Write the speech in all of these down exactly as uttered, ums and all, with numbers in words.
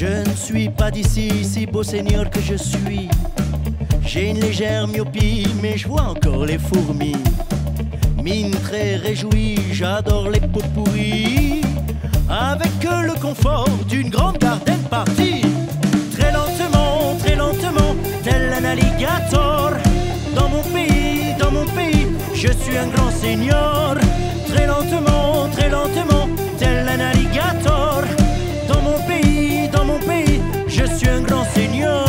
Je ne suis pas d'ici, si beau seigneur que je suis. J'ai une légère myopie, mais je vois encore les fourmis. Mine très réjouie, j'adore les pots pourris. Avec le confort d'une grande garden party. Très lentement, très lentement, tel un alligator. Dans mon pays, dans mon pays, je suis un grand seigneur. Très lentement, très lentement, tel un alligator. Dans mon pays, dans mon pays, je suis un grand seigneur.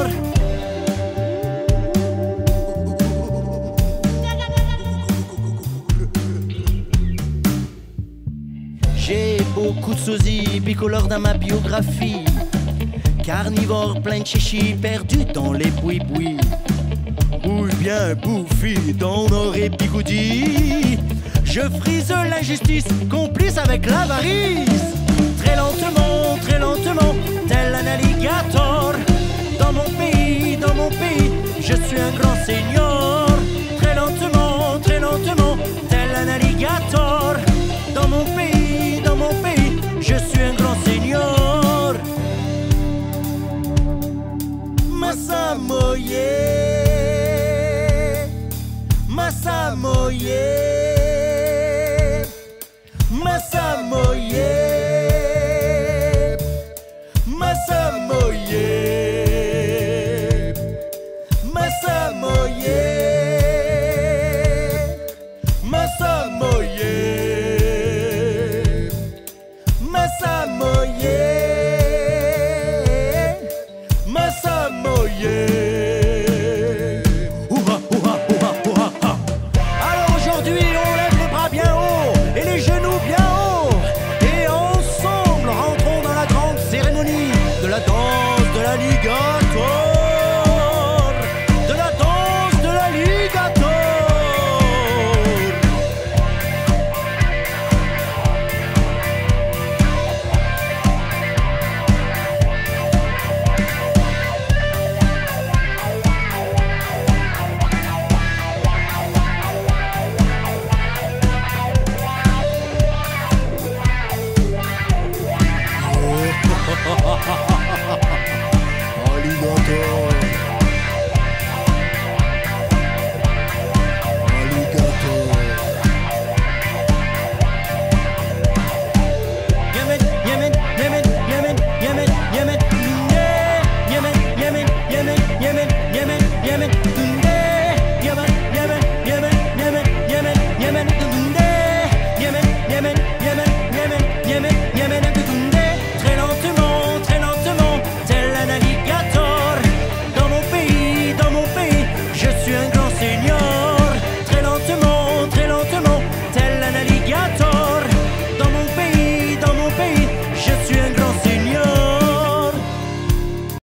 J'ai beaucoup de sosies bicolores dans ma biographie. Carnivore plein de chichis, perdu dans les bouis-bouis. Bouille bien bouffie dans Nord et Bigoudi. Je frise l'injustice, complice avec l'avarice. Très lentement, très lentement, tel un alligator. Dans mon pays, dans mon pays, je suis un grand seigneur. Très lentement, très lentement, tel un alligator. Dans mon pays, dans mon pays, je suis un grand seigneur. Massamoye, Massamoye, Massamoye, Massamoye, Massamoye, Massamoye.